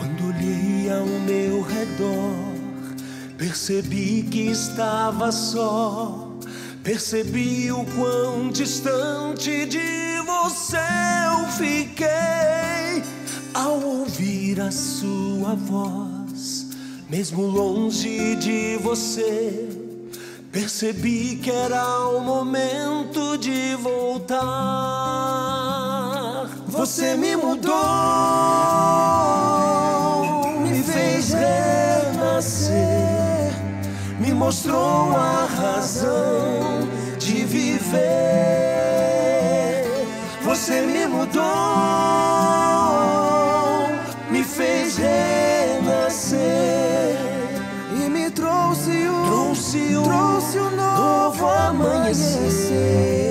Quando olhei ao meu redor, percebi que estava só. Percebi o quão distante de você eu fiquei ao ouvir a sua voz. Mesmo longe de você, percebi que era o momento de voltar. Você me mudou, me fez renascer, me mostrou a razão de viver. Você me mudou, me fez renascer e me trouxe um novo amanhecer.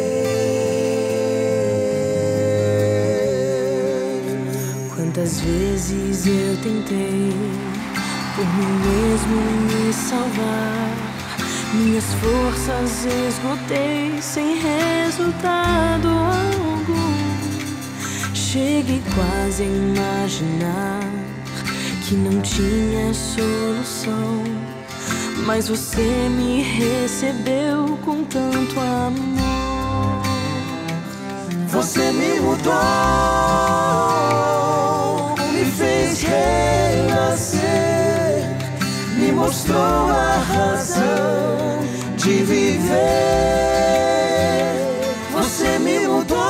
Quantas vezes eu tentei por mim mesmo me salvar, minhas forças esgotei sem resultado algum. Cheguei quase a imaginar que não tinha solução, mas você me recebeu com tanto amor. Você me mudou, me fez renascer, me mostrou a razão de viver. Você me mudou,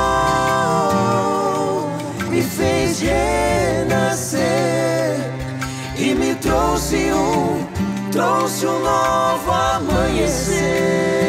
me fez renascer e me trouxe um novo amanhecer.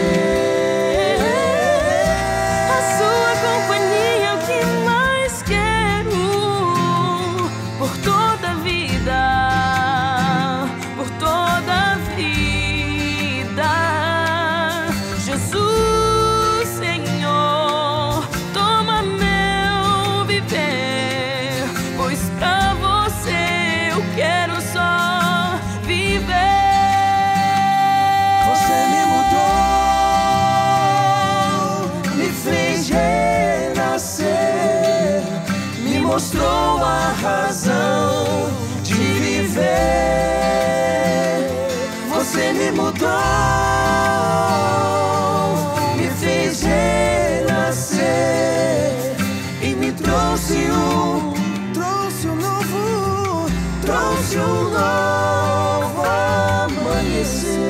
Mostrou a razão de viver. Você me mudou, me fez renascer e me trouxe um novo amanhecer.